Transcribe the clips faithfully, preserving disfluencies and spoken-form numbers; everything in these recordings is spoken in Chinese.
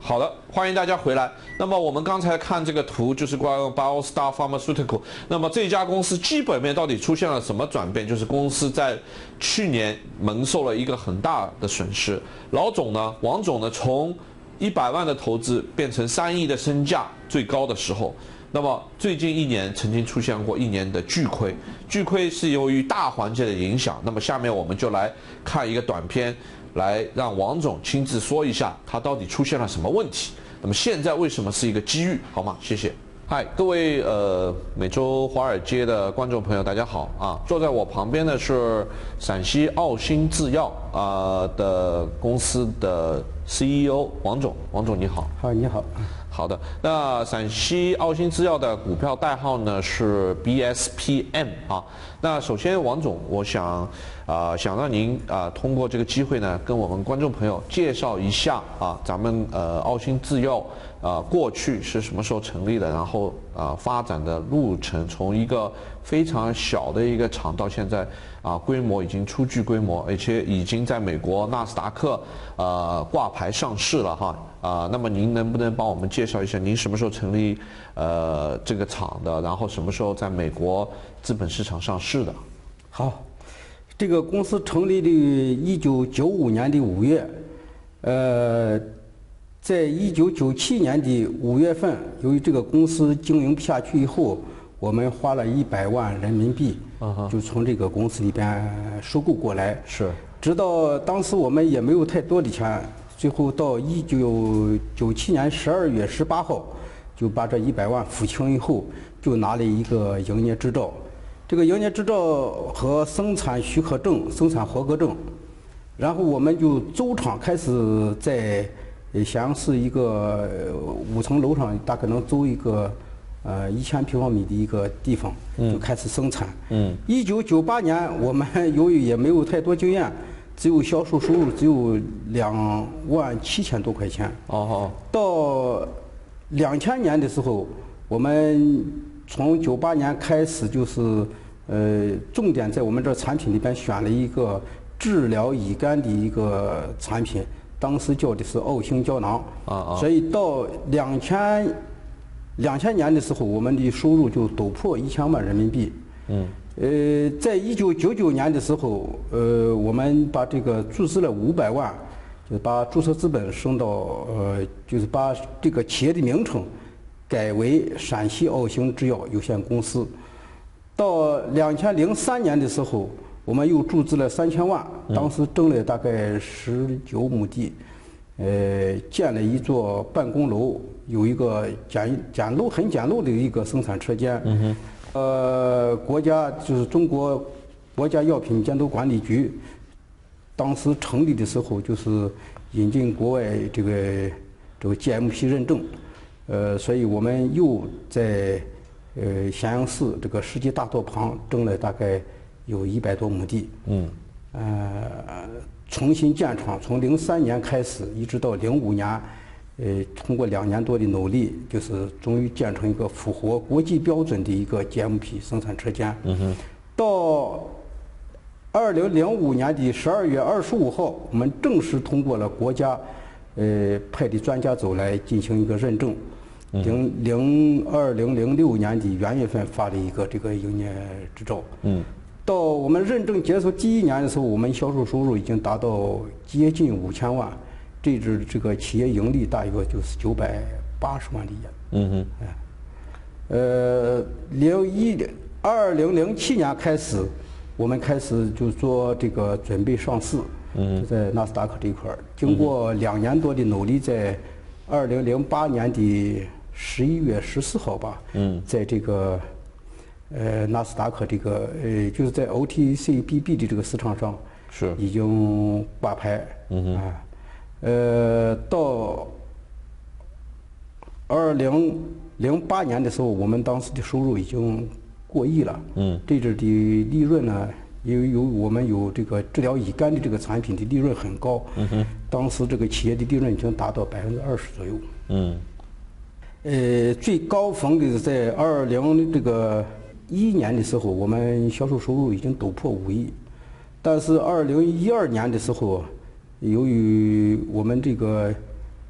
好的，欢迎大家回来。那么我们刚才看这个图，就是关于 BioStar Pharmaceutical。那么这家公司基本面到底出现了什么转变？就是公司在去年蒙受了一个很大的损失。老总呢，王总呢，从一百万的投资变成三亿的身价最高的时候，那么最近一年曾经出现过一年的巨亏，巨亏是由于大环境的影响。那么下面我们就来看一个短片。来让王总亲自说一下，他到底出现了什么问题？那么现在为什么是一个机遇？好吗？谢谢。嗨，各位呃每周华尔街的观众朋友，大家好啊！坐在我旁边的是陕西奥新制药啊、呃、的公司的 C E O 王总，王总你好。 好，你好。 好的，那陕西奥新制药的股票代号呢是 B S P M 啊。那首先，王总，我想啊、呃，想让您啊、呃、通过这个机会呢，跟我们观众朋友介绍一下啊，咱们呃奥新制药啊、呃、过去是什么时候成立的，然后啊、呃、发展的路程，从一个非常小的一个厂到现在啊规模已经初具规模，而且已经在美国纳斯达克呃挂牌上市了哈。啊，那么您能不能帮我们介绍一下，您什么时候成立呃这个厂的，然后什么时候在美国资本市场上市的？ 好，这个公司成立的一九九五年的五月，呃，在一九九七年的五月份，由于这个公司经营不下去以后，我们花了一百万人民币，就从这个公司里边收购过来。 是， 直到当时我们也没有太多的钱。最后到一九九七年十二月十八号，就把这一百万付清以后，就拿了一个营业执照。这个营业执照和生产许可证、生产合格证，然后我们就走厂开始在咸阳市一个五层楼上，大概能走一个呃一千平方米的一个地方，就开始生产。嗯。一九九八年，我们由于也没有太多经验。只有销售收入只有两万七千多块钱。 哦。 到两千年的时候，我们从九八年开始就是，呃，重点在我们这产品里边选了一个治疗乙肝的一个产品，当时叫的是奥星胶囊。啊啊。所以到两千两千年的时候，我们的收入就陡破一千万人民币。嗯。呃，在一九九九年的时候，呃，我们把这个注资了五百万，就把注册资本升到呃，就是把这个企业的名称改为陕西奥星制药有限公司。到两千零三年的时候，我们又注资了三千万，当时挣了大概十九亩地，呃，建了一座办公楼，有一个简简陋很简陋的一个生产车间。嗯哼。呃，国家就是中国国家药品监督管理局，当时成立的时候就是引进国外这个这个 G M P 认证，呃，所以我们又在呃咸阳市这个世纪大道旁征了大概有一百多亩地，嗯，呃，重新建厂，从零三年开始一直到零五年。呃，通过两年多的努力，就是终于建成一个符合国际标准的一个 G M P 生产车间。嗯哼。到二零零五年的十二月二十五号，我们正式通过了国家呃派的专家组来进行一个认证。零零二零零六年的元月份发了一个这个营业执照。嗯。到我们认证结束第一年的时候，我们销售收入已经达到接近五千万。这支这个企业盈利大约就是九百八十万的元。嗯哼。哎，呃，零一二零零七年开始，我们开始就做这个准备上市。嗯。在纳斯达克这一块儿，经过两年多的努力，在二零零八年的十一月十四号吧。嗯。在这个呃纳斯达克这个呃就是在 O T C B B 的这个市场上是已经挂牌。嗯哼。啊。呃，到二零零八年的时候，我们当时的收入已经过亿了。嗯，这支的利润呢，因为有我们有这个治疗乙肝的这个产品的利润很高。嗯哼，当时这个企业的利润已经达到百分之二十左右。嗯，呃，最高峰的是在二零这个一一年的时候，我们销售收入已经陡破五亿，但是二零一二年的时候。由于我们这个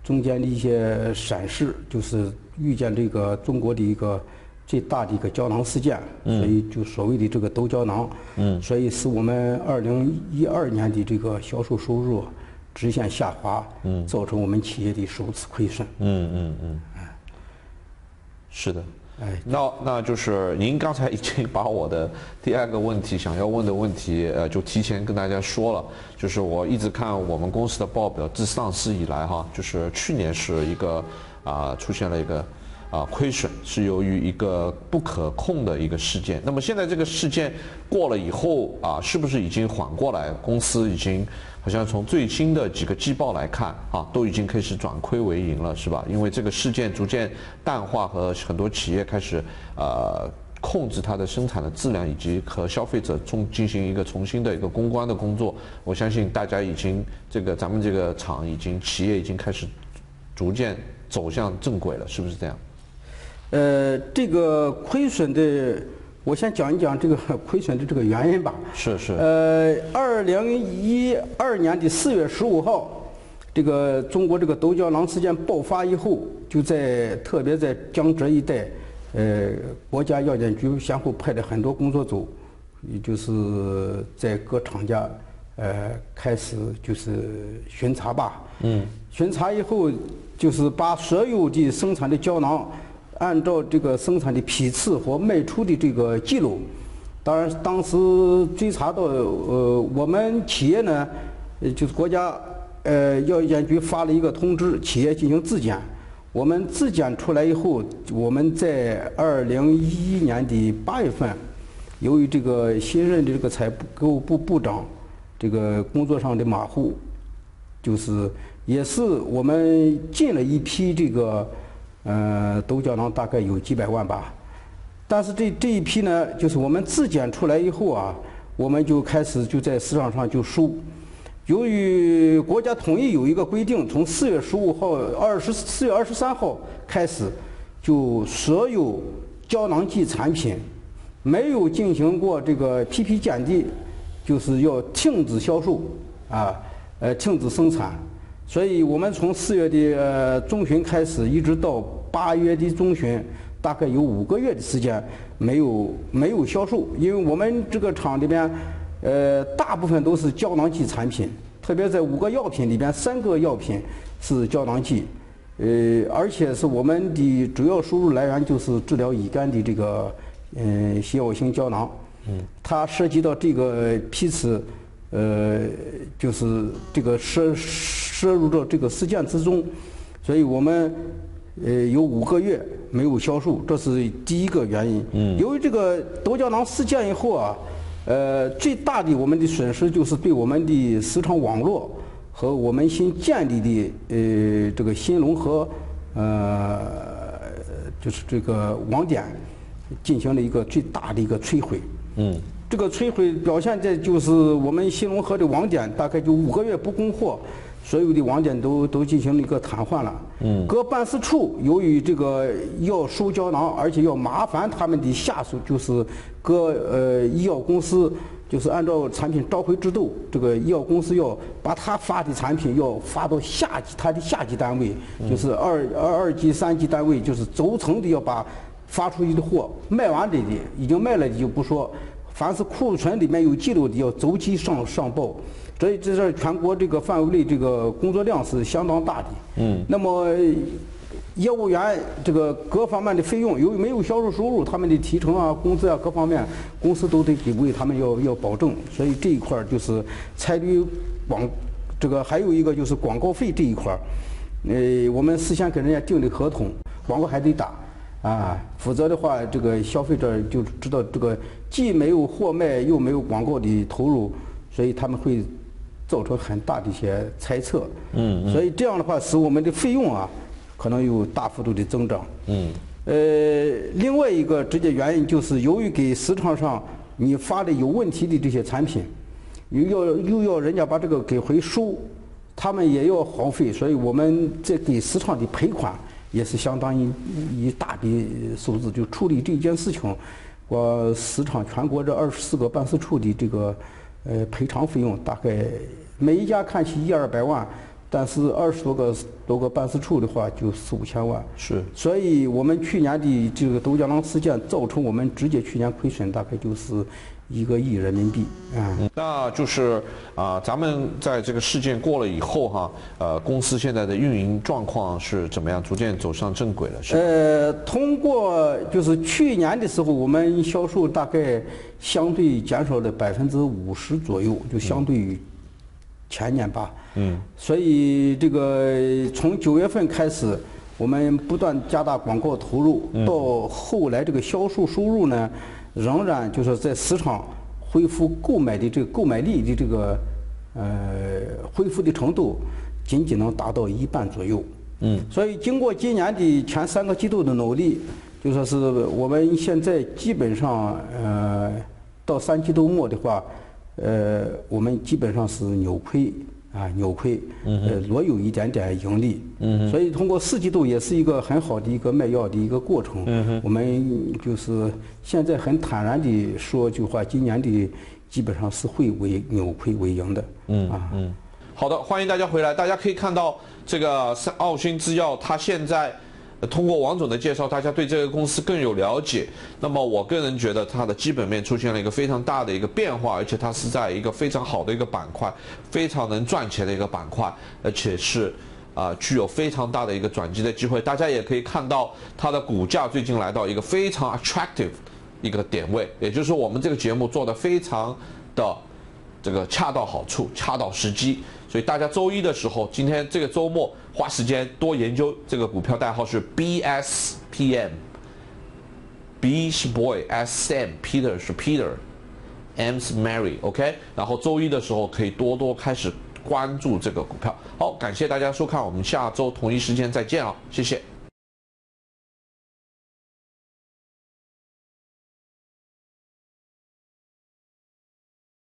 中间的一些闪失，就是遇见这个中国的一个最大的一个胶囊事件，嗯、所以就所谓的这个斗胶囊，嗯，所以使我们二零一二年的这个销售收入直线下滑，嗯，造成我们企业的首次亏损。 嗯嗯嗯，哎，是的。哎，那那就是您刚才已经把我的第二个问题想要问的问题，呃，就提前跟大家说了。就是我一直看我们公司的报表，自上市以来哈，就是去年是一个啊、呃、出现了一个啊、呃、亏损，是由于一个不可控的一个事件。那么现在这个事件过了以后啊，是不是已经缓过来？公司已经好像从最新的几个季报来看啊，都已经开始转亏为盈了，是吧？因为这个事件逐渐淡化，和很多企业开始呃控制它的生产的质量，以及和消费者重进行一个重新的一个公关的工作。我相信大家已经这个咱们这个厂已经企业已经开始逐渐走向正轨了，是不是这样？ 呃，这个亏损的。我先讲一讲这个亏损的这个原因吧。 是是。 呃，二零一二年的四月十五号，这个中国这个斗胶囊事件爆发以后，就在特别在江浙一带，呃，国家药监局先后派了很多工作组，也就是在各厂家，呃，开始就是巡查吧。嗯。巡查以后，就是把所有的生产的胶囊，按照这个生产的批次和卖出的这个记录，当然当时追查到，呃，我们企业呢，呃，就是国家呃药监局发了一个通知，企业进行自检。我们自检出来以后，我们在二零一一年的八月份，由于这个新任的这个财务部部长这个工作上的马虎，就是也是我们进了一批这个。呃，斗胶囊大概有几百万吧，但是这这一批呢，就是我们自检出来以后啊，我们就开始就在市场上就收。由于国家统一有一个规定，从四月十五号、二十四月二十三号开始，就所有胶囊剂产品没有进行过这个 P P 检的，就是要停止销售啊，呃，停止生产。所以我们从四月的呃中旬开始，一直到八月的中旬，大概有五个月的时间没有没有销售，因为我们这个厂里边，呃，大部分都是胶囊剂产品，特别在五个药品里边，三个药品是胶囊剂，呃，而且是我们的主要收入来源就是治疗乙肝的这个嗯西药型胶囊，嗯，它涉及到这个批次。呃，就是这个摄摄入到这个事件之中，所以我们呃有五个月没有销售，这是第一个原因。嗯，由于这个斗胶囊事件以后啊，呃，最大的我们的损失就是对我们的市场网络和我们新建立的呃这个新龙河呃就是这个网点进行了一个最大的一个摧毁。嗯。这个摧毁表现在就是我们新龙河的网点大概就五个月不供货，所有的网点都都进行了一个瘫痪了。嗯，各办事处由于这个要收胶囊，而且要麻烦他们的下属，就是各呃医药公司，就是按照产品召回制度，这个医药公司要把他发的产品要发到下级他的下级单位，就是二二二级、三级单位，就是轴承的要把发出去的货卖完的的已经卖了的就不说。凡是库存里面有记录的，要周期上上报，所以这是全国这个范围内这个工作量是相当大的。嗯，那么业务员这个各方面的费用，由于没有销售收入，他们的提成啊、工资啊各方面，公司都得给为他们要要保证，所以这一块就是彩铝广，这个还有一个就是广告费这一块，呃，我们事先跟人家订的合同，广告还得打。啊，否则的话，这个消费者就知道这个既没有货卖，又没有广告的投入，所以他们会造成很大的一些猜测。嗯，嗯所以这样的话，使我们的费用啊，可能有大幅度的增长。嗯，呃，另外一个直接原因就是由于给市场上你发的有问题的这些产品，又要又要人家把这个给回收，他们也要耗费，所以我们在给市场的赔款。也是相当于一大笔数字，就处理这件事情，我市场全国这二十四个办事处的这个呃赔偿费用，大概每一家看起一二百万， 但是二十多个多个办事处的话就四五千万。 是， 所以我们去年的这个斗江郎事件造成我们直接去年亏损大概就是一个亿人民币啊、 嗯。那就是啊、呃，咱们在这个事件过了以后哈，呃，公司现在的运营状况是怎么样？逐渐走上正轨了，是吧？ 呃，通过就是去年的时候，我们销售大概相对减少了百分之五十左右，就相对于前年吧。嗯。所以这个从九月份开始，我们不断加大广告投入，嗯、到后来这个销售收入呢，仍然就是在市场恢复购买的这个购买力的这个呃恢复的程度，仅仅能达到一半左右。嗯，所以经过今年的前三个季度的努力，就说是我们现在基本上呃到三季度末的话，呃我们基本上是扭亏啊扭亏，呃略有一点点盈利。嗯，所以通过四季度也是一个很好的一个卖药的一个过程。嗯，我们就是现在很坦然的说句话，今年的基本上是会为扭亏为盈的。嗯啊嗯。 好的，欢迎大家回来。大家可以看到，这个奥新制药，它现在、呃、通过王总的介绍，大家对这个公司更有了解。那么，我个人觉得它的基本面出现了一个非常大的一个变化，而且它是在一个非常好的一个板块，非常能赚钱的一个板块，而且是啊、呃、具有非常大的一个转机的机会。大家也可以看到，它的股价最近来到一个非常 attractive 一个点位，也就是说，我们这个节目做的非常的这个恰到好处，恰到时机。所以大家周一的时候，今天这个周末花时间多研究这个股票，代号是 B S P M。B 是 boy，S Sam，Peter 是 Peter，M 是 Mary，OK、okay？ 然后周一的时候可以多多开始关注这个股票。好，感谢大家收看，我们下周同一时间再见了，谢谢。